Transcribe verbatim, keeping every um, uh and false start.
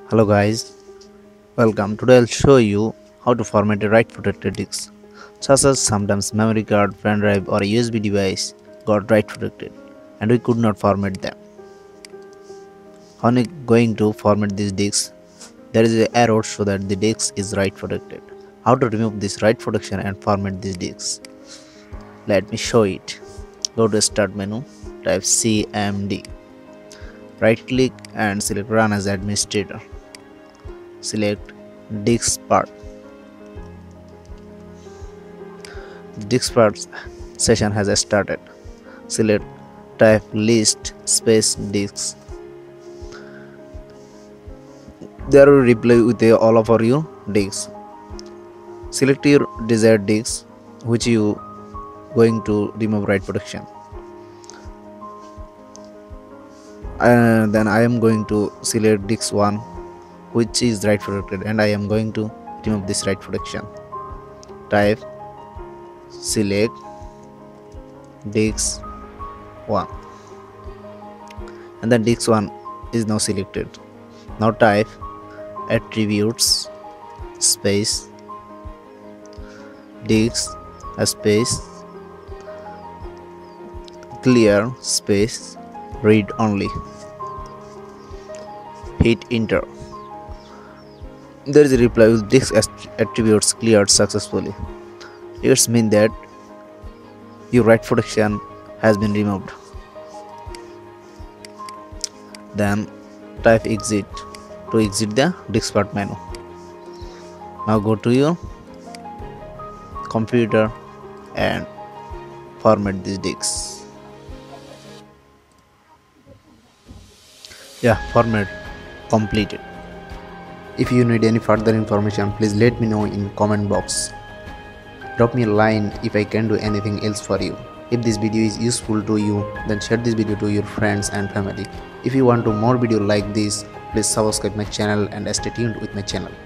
Hello guys, welcome. Today I'll show you how to format a write protected disk. Such as sometimes memory card, pen drive or a U S B device got write protected and we could not format them. How are we going to format this disk? There is an arrow so that the disk is write protected. How to remove this write protection and format this disk? Let me show it. Go to start menu, type C M D. Right click and select run as administrator. Select disk part. Disk part session has started. Select type list space disks. There will reply with a, all of your disks. Select your desired disks which you going to remove write protection. And then I am going to select disk one which is write protected and I am going to remove this write protection. Type select disk one and then disk one is now selected. Now type attributes space disk space clear space read only. Hit enter. There is a reply with disk attributes cleared successfully. It means that your write protection has been removed. Then type exit to exit the disk part menu. Now go to your computer and format this disk. Yeah, format completed. If you need any further information, please let me know in comment box. Drop me a line if I can do anything else for you. If this video is useful to you, then share this video to your friends and family. If you want to more video like this, please subscribe my channel and stay tuned with my channel.